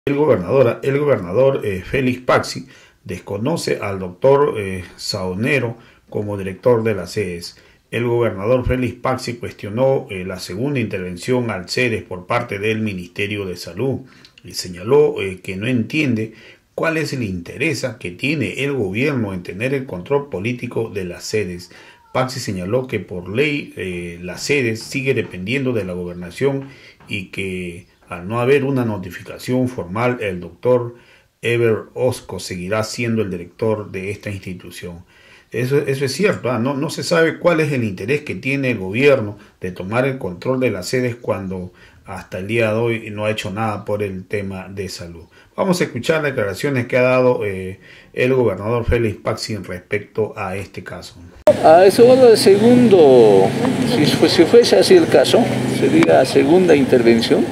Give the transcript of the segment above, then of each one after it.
El gobernador Félix Paxi desconoce al doctor Saonero como director de la CEDES. El gobernador Félix Paxi cuestionó la segunda intervención al CEDES por parte del Ministerio de Salud y señaló que no entiende cuál es el interés que tiene el gobierno en tener el control político de la CEDES. Paxi señaló que por ley la CEDES sigue dependiendo de la gobernación y que al no haber una notificación formal, el doctor Ever Osco seguirá siendo el director de esta institución. Eso es cierto, no se sabe cuál es el interés que tiene el gobierno de tomar el control de las sedes cuando hasta el día de hoy no ha hecho nada por el tema de salud. Vamos a escuchar las declaraciones que ha dado el gobernador Félix Paxi respecto a este caso. Eso el segundo, si fuese así el caso, sería segunda intervención.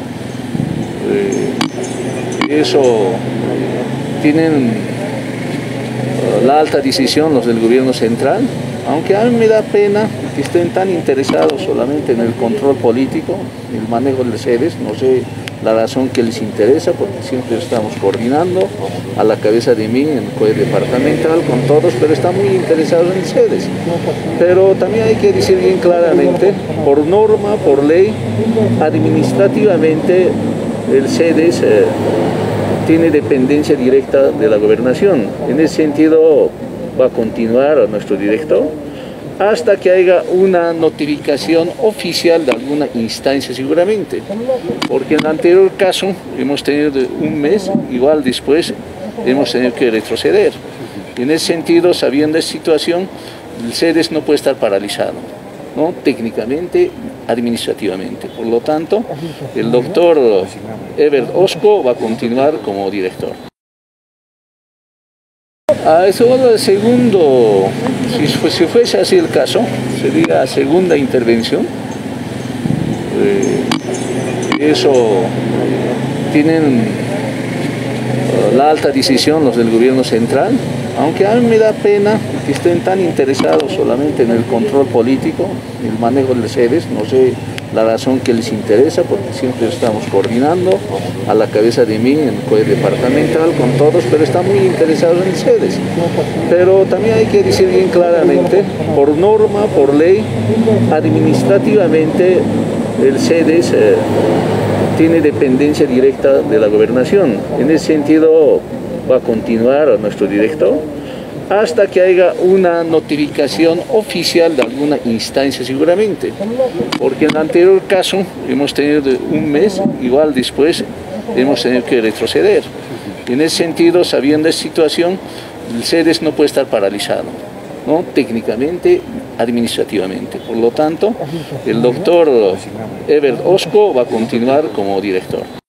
Eso tienen la alta decisión los del gobierno central, aunque a mí me da pena que estén tan interesados solamente en el control político, el manejo de sedes. No sé la razón que les interesa, porque siempre estamos coordinando a la cabeza de mí en el COE departamental con todos, pero están muy interesados en sedes. Pero también hay que decir bien claramente, por norma, por ley, administrativamente el CEDES tiene dependencia directa de la gobernación. En ese sentido va a continuar nuestro director hasta que haya una notificación oficial de alguna instancia seguramente, porque en el anterior caso hemos tenido un mes, igual después hemos tenido que retroceder. En ese sentido, sabiendo esta situación, el CEDES no puede estar paralizado, ¿no? Técnicamente, administrativamente. Por lo tanto, el doctor Ever Osco va a continuar como director. Eso el segundo, si fuese así el caso, sería segunda intervención. Eso tienen la alta decisión los del gobierno central, aunque a mí me da pena que estén tan interesados solamente en el control político, el manejo de sedes. No sé la razón que les interesa, porque siempre estamos coordinando a la cabeza de mí en el COE departamental con todos, pero están muy interesados en sedes. Pero también hay que decir bien claramente, por norma, por ley, administrativamente el CEDES tiene dependencia directa de la gobernación. En ese sentido va a continuar nuestro director hasta que haya una notificación oficial de alguna instancia seguramente, porque en el anterior caso hemos tenido un mes, igual después hemos tenido que retroceder. En ese sentido, sabiendo esta situación, el CEDES no puede estar paralizado, ¿no? Técnicamente, administrativamente. Por lo tanto, el doctor Ever Osco va a continuar como director.